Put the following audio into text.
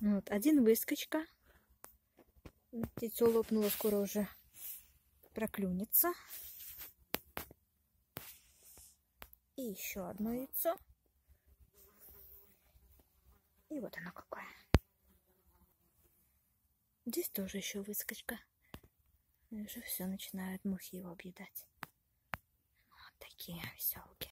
Вот, один выскочка. Яйцо лопнуло, скоро уже проклюнется. И еще одно яйцо. И вот оно какое. Здесь тоже еще выскочка. И уже все, начинают мухи его объедать. Вот такие веселки.